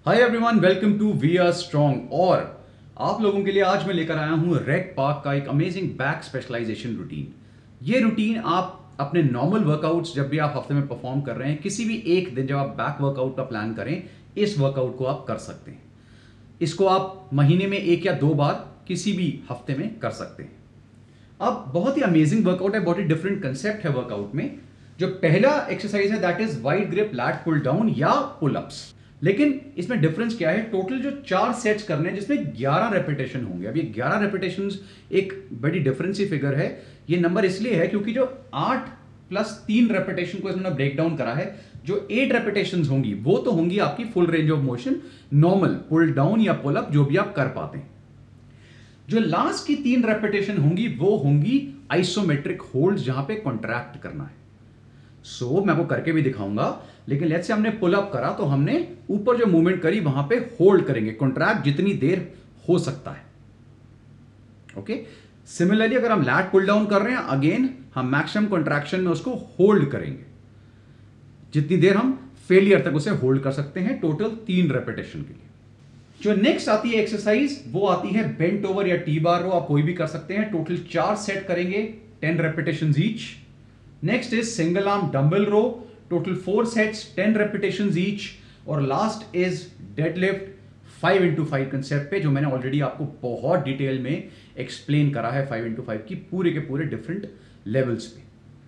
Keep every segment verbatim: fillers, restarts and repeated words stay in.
Hi everyone, welcome to we are strong. और आप लोगों के लिए आज मैं लेकर आया हूं रेक पार्क का एक अमेजिंग बैक स्पेशलाइजेशन रूटीन। ये रूटीन आप अपने नॉर्मल वर्कआउट्स जब भी आप हफ्ते में परफॉर्म कर रहे हैं, किसी भी एक दिन जब आप बैक वर्कआउट का प्लान करें, इस वर्कआउट को आप कर सकते हैं। इसको आप महीने में एक या दो बार किसी भी हफ्ते में कर सकते हैं। अब बहुत ही अमेजिंग वर्कआउट है, बहुत ही डिफरेंट कंसेप्ट है वर्कआउट में। जो पहला एक्सरसाइज है that is wide grip lat pull down या पुल अप्स। लेकिन इसमें डिफरेंस क्या है, टोटल जो चार सेट्स करने हैं जिसमें ग्यारह रेपिटेशन होंगे। अब ये ग्यारह रेपिटेशंस एक बड़ी डिफरेंस ही फिगर है। ये नंबर इसलिए है क्योंकि जो आठ प्लस तीन रेपिटेशन को इसमें ब्रेक डाउन करा है, जो एट रेपिटेशंस होंगी वो तो होंगी आपकी full range of motion, normal pull down या पुल अप जो भी आप कर पाते हैं। जो लास्ट की तीन रेपिटेशन होंगी वो होंगी आइसोमेट्रिक होल्ड, जहां पे कॉन्ट्रैक्ट करना है। सो so, मैं वो करके भी दिखाऊंगा। लेकिन लेट्स से हमने पुल अप करा तो हमने ऊपर जो मूवमेंट करी वहां पे होल्ड करेंगे, कॉन्ट्रैक्ट जितनी देर हो सकता है। ओके, सिमिलरली अगर हम लैट पुल डाउन कर रहे हैं, अगेन हम मैक्सिमम कॉन्ट्रैक्शन में उसको होल्ड करेंगे जितनी देर हम फेलियर तक उसे होल्ड कर सकते हैं, टोटल तीन रेपिटेशन के लिए। जो नेक्स्ट आती है एक्सरसाइज वो आती है बेंट ओवर या टी बार रो। आप कोई भी कर सकते हैं। टोटल चार सेट करेंगे, ten repetitions each. Next is single arm dumbbell row, total four sets, ten repetitions each. और last is deadlift five into five concept पे, जो मैंने ऑलरेडी आपको बहुत डिटेल में एक्सप्लेन करा है, फाइव इंटू फाइव की पूरे के पूरे डिफरेंट लेवल्स पे।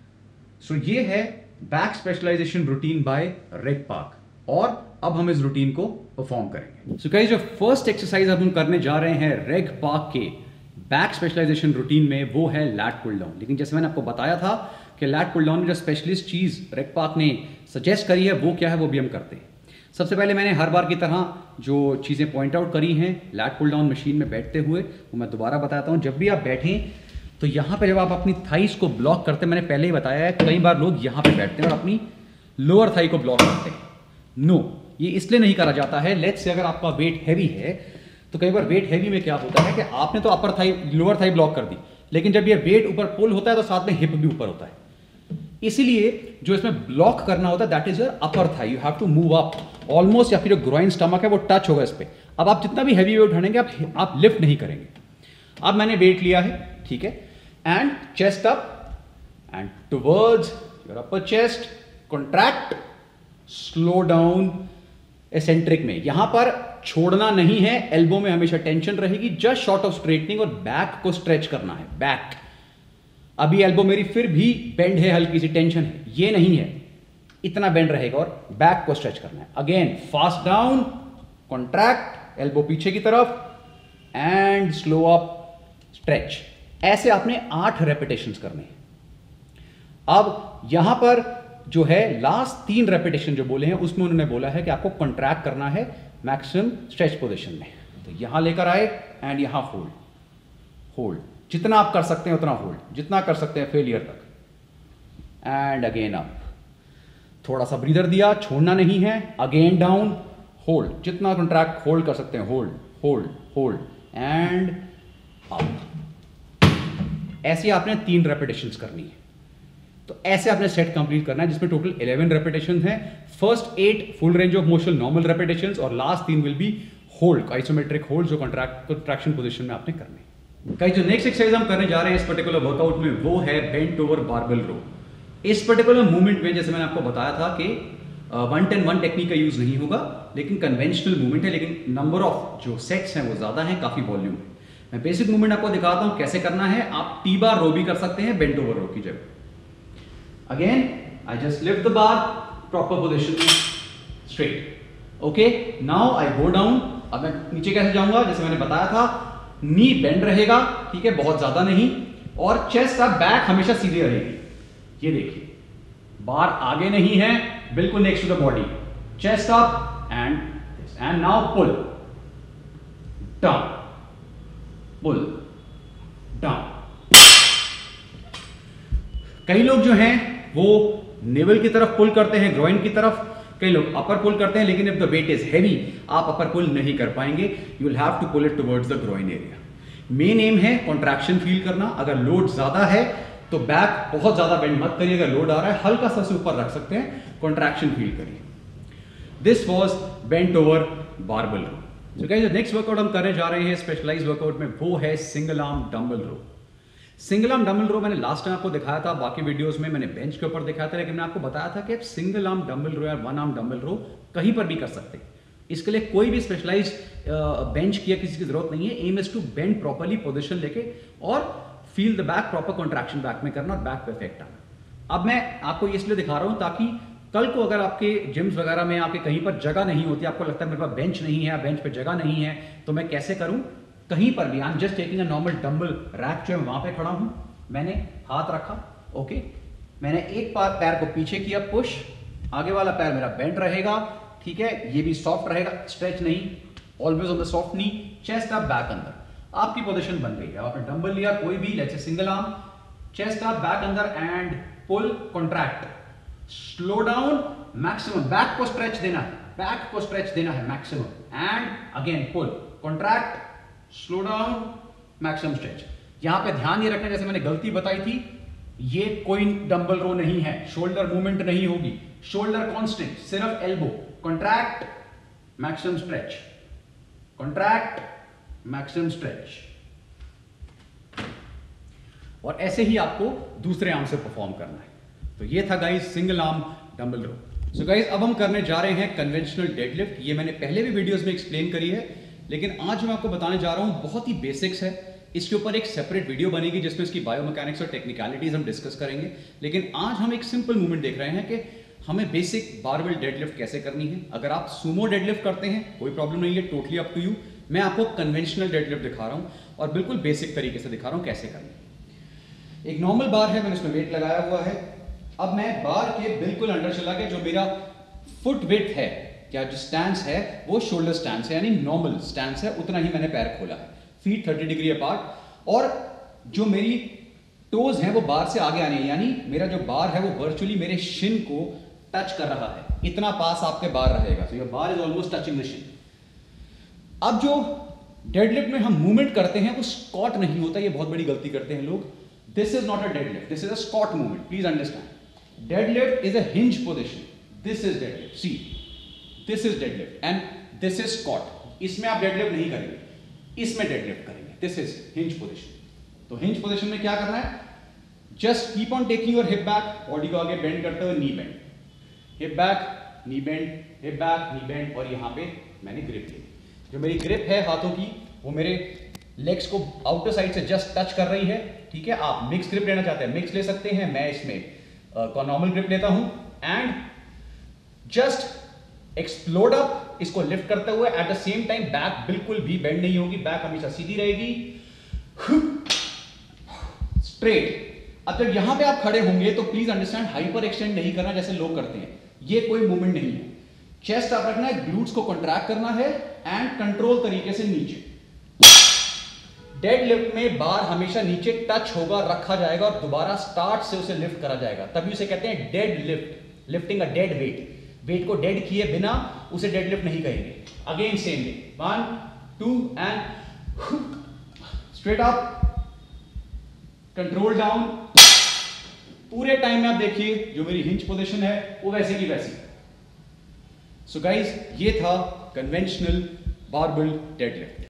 सो so ये है back specialization routine by Rek Park, और अब हम इस रूटीन को परफॉर्म करेंगे। सो गाइस, जो फर्स्ट एक्सरसाइज अब हम करने जा रहे हैं रेक पार्क के बैक स्पेशलाइजेशन रूटीन में वो है लैट पुल डाउन। लेकिन जैसे मैंने आपको बताया था कि लैट पुल डाउन में जो स्पेशलिस्ट चीज रेक पार्क ने सजेस्ट करी है वो क्या है, वो भी हम करते हैं। सबसे पहले मैंने हर बार की तरह जो चीजें पॉइंट आउट करी हैं लैट पुल डाउन मशीन में बैठते हुए, वो मैं दोबारा बताता हूं। जब भी आप बैठें तो यहां पे जब आप अपनी थाइस को ब्लॉक करते हैं, मैंने पहले ही बताया है कई बार लोग यहां पे बैठते हैं और अपनी लोअर थाई को ब्लॉक करते हैं। नो, ये इसलिए नहीं करा जाता है। लेट्स से अगर आपका वेट हैवी है तो कई बार वेट हैवी में क्या होता है कि आपने तो upper thigh lower thigh block कर दी, लेकिन जब ये वेट ऊपर पुल होता है तो साथ में हिप भी ऊपर होता है। इसीलिए जो इसमें ब्लॉक करना होता है that is your upper thigh. You have to move up almost, या फिर जो ग्रोइन स्टमक है वो टच होगा इस पे। अब आप जितना भी हैवी वेट उठाएंगे आप आप लिफ्ट नहीं करेंगे। अब मैंने वेट लिया है, ठीक है, and chest up and towards your upper chest, contract, slow down eccentric में। यहां पर छोड़ना नहीं है, एल्बो में हमेशा टेंशन रहेगी, जस्ट शॉर्ट ऑफ स्ट्रेटनिंग, और बैक को स्ट्रेच करना है। बैक, अभी एल्बो मेरी फिर भी बेंड है, हल्की सी टेंशन है, ये नहीं है, इतना बेंड रहेगा, और बैक को स्ट्रेच करना है। Again fast down, contract, elbow पीछे की तरफ, एंड स्लो अप, स्ट्रेच। ऐसे आपने आठ रेपिटेशंस करने हैं। अब यहां पर जो है लास्ट तीन रेपिटेशन जो बोले हैं उसमें उन्होंने बोला है कि आपको कॉन्ट्रैक्ट करना है मैक्सिमम स्ट्रेच पोजीशन में। तो यहां लेकर आए एंड यहां होल्ड, होल्ड, जितना आप कर सकते हैं उतना होल्ड, जितना कर सकते हैं फेलियर तक, एंड अगेन अप, थोड़ा सा ब्रीदर दिया, छोड़ना नहीं है, अगेन डाउन, होल्ड, जितना कॉन्ट्रैक्ट होल्ड कर सकते हैं, hold hold hold, and up. ऐसे आपने तीन रेपिटेशंस करनी है। तो ऐसे आपने सेट कंप्लीट करना है जिसमें टोटल इलेवन रेपिटेशन है। First eight full range of motion normal repetitions, और लास्ट तीन will be hold, isometric hold, जो कॉन्ट्रैक्ट कॉन्ट्रैक्शन पोजीशन में आपने करने। कई जो नेक्स्ट एक्सरसाइज हम करने जा रहे हैं इस पर्टिकुलर वर्कआउट में वो है बेंट ओवर बारबेल रो। इस पर्टिकुलर मूवमेंट में जैसे मैंने आपको बताया था कि वन टेन वन टेक्निक का यूज नहीं होगा, लेकिन कन्वेंशनल मूवमेंट है, लेकिन नंबर ऑफ जो सेट्स हैं वो ज्यादा है, काफी वॉल्यूम है। मैं बेसिक मूवमेंट आपको दिखाता हूं कैसे करना है। आप टी बार रो भी कर सकते हैं बेंट ओवर रो की जगह। Again, I just lift the bar, proper position, straight. Okay, now I go down. अब मैं नीचे कैसे जाऊंगा, जैसे मैंने बताया था, नी बेंड रहेगा, ठीक है, बहुत ज्यादा नहीं, और चेस्ट अप, बैक हमेशा सीधी रहेगी। ये देखिए, बार आगे नहीं है, बिल्कुल next to the body, chest up and and now pull down, pull down. कई लोग जो हैं वो नेवल की तरफ पुल करते हैं, ग्रोइन की तरफ, कई लोग अपर पुल करते हैं, लेकिन if the weight is heavy आप अपर पुल नहीं कर पाएंगे। You will have to pull it towards the groin area. Main aim है कॉन्ट्रैक्शन फील करना। अगर लोड ज्यादा है तो बैक बहुत ज्यादा बेंड मत करिए, अगर लोड आ रहा है हल्का सा से ऊपर रख सकते हैं, कॉन्ट्रैक्शन फील करिए। This was bent over barbell row. So guys, next workout हम करने जा रहे हैं स्पेशलाइज्ड वर्कआउट में, वो है single arm dumbbell row. Single arm dumbbell row मैंने लास्ट टाइम आपको दिखाया था, बाकी वीडियोस में मैंने बेंच के ऊपर दिखाया था, लेकिन मैं आपको बताया था कि आप सिंगल आर्म डंबल रो या वन आर्म डंबल रो कहीं पर भी कर सकते हैं। इसके लिए कोई भी स्पेशलाइज बेंच की या किसी की जरूरत नहीं है। Aim is to bend properly position लेके और feel the back, proper contraction back में करना और बैक पे इफेक्ट आना। अब मैं आपको इसलिए दिखा रहा हूं ताकि कल को अगर आपके जिम्स वगैरह में आपके कहीं पर जगह नहीं होती, आपको लगता है मेरे पास बेंच नहीं है, बेंच पे जगह नहीं है, तो मैं कैसे करूं? कहीं पर भी I am just taking a normal dumbbell rack, जो है वहां पे खड़ा हूं, मैंने हाथ रखा, ओके, मैंने एक बार पैर को पीछे किया, पुश, आगे वाला पैर मेरा बेंड रहेगा, ठीक है, ये भी सॉफ्ट रहेगा, स्ट्रेच नहीं, always on the soft knee, chest up, back अंदर, आपकी पोजीशन बन गई है। आपने डंबल लिया कोई भी, let's say single arm, chest up, back अंदर and pull, contract, slow down, maximum, back को स्ट्रेच देना है, बैक को स्ट्रेच देना है maximum, and again pull, contract, slow down, maximum stretch. यहां पे ध्यान ये रखना, जैसे मैंने गलती बताई थी, ये कोई डंबल रो नहीं है, शोल्डर मूवमेंट नहीं होगी, शोल्डर कांस्टेंट, सिर्फ elbow, contract, maximum stretch, contract, maximum stretch, और ऐसे ही आपको दूसरे आर्म से परफॉर्म करना है। तो ये था guys single arm dumbbell row. So guys, अब हम करने जा रहे हैं कन्वेंशनल डेडलिफ्ट। ये मैंने पहले भी वीडियोस में एक्सप्लेन करी है, लेकिन आज मैं आपको बताने जा रहा हूं, बहुत ही बेसिक्स है। इसके ऊपर एक सेपरेट वीडियो बनेगी जिसमें इसकी बायोमैकेनिक्स और टेक्निकलिटीज हम डिस्कस करेंगे, लेकिन आज हम एक सिंपल मूवमेंट देख रहे हैं कि हमें बेसिक बारबेल डेडलिफ्ट कैसे करनी है। अगर आप सुमो डेडलिफ्ट करते हैं कोई प्रॉब्लम नहीं है, टोटली अप टू यू। मैं आपको कन्वेंशनल डेडलिफ्ट दिखा रहा हूं और बिल्कुल बेसिक तरीके से दिखा रहा हूं कैसे करनी है। एक नॉर्मल बार है, मैंने उसमें वेट लगाया हुआ है। अब मैं बार के बिल्कुल अंडर चला गया, जो मेरा फुट विड्थ है, क्या जो स्टैंस है वो शोल्डर स्टैंस है, यानी नॉर्मल स्टैंस है, उतना ही मैंने पैर खोला है, फीट थर्टी डिग्री अपार्ट, और जो मेरी टोज हैं वो बार से आगे आनी है, यानी मेरा जो बार है वो वर्चुअली मेरे शिन को टच कर रहा है, इतना पास आपके बार रहेगा। So your bar is almost touching the shin. अब जो डेडलिफ्ट में हम मूवमेंट करते हैं वो स्क्वाट नहीं होता, ये बहुत बड़ी गलती करते हैं लोग। This is not a deadlift, this is a squat movement, please understand. Deadlift is a hinge position, this is deadlift, see this is deadlift and this is squat. इसमें आप डेडलिफ्ट नहीं करेंगे, इसमें डेडलिफ्ट करेंगे, दिस इज हिंज पोजीशन। तो hinge position में क्या करना है? Just keep on taking your hip back, body को आगे बेंड करते हुए, knee bend, hip back, knee bend, hip back, knee bend, और यहां पे मैंने ग्रिप ली। जो मेरी ग्रिप है हाथों की वो मेरे लेग्स को आउटर साइड से जस्ट टच कर रही है, ठीक है। आप मिक्स ग्रिप लेना चाहते हैं मिक्स ले सकते हैं, मैं इसमें नॉर्मल ग्रिप लेता हूं, एंड जस्ट एक्सप्लोड अप, इसको लिफ्ट करते हुए, at the same time back बिल्कुल भी बेंड नहीं होगी, बैक हमेशा सीधी रहेगी, स्ट्रेट। अब जब यहां पे आप खड़े होंगे तो प्लीज अंडरस्टैंड, हाइपर एक्सटेंड नहीं करना जैसे लोग करते हैं, ये कोई मूवमेंट नहीं है। चेस्ट आप रखना है, ग्लूट्स को कॉन्ट्रैक्ट करना है, एंड कंट्रोल तरीके से नीचे। डेडलिफ्ट में बार हमेशा नीचे टच होगा, रखा जाएगा, और दोबारा स्टार्ट से उसे लिफ्ट करा जाएगा, तभी उसे कहते हैं dead lift, lifting a dead weight. Weight को डेड किए बिना उसे डेडलिफ्ट नहीं कहेंगे। Again same way, one two and straight up, control down. पूरे टाइम में आप देखिए जो मेरी हिंज पोजीशन है वो वैसे की वैसी। सो गाइज, ये था कन्वेंशनल बारबेल डेडलिफ्ट।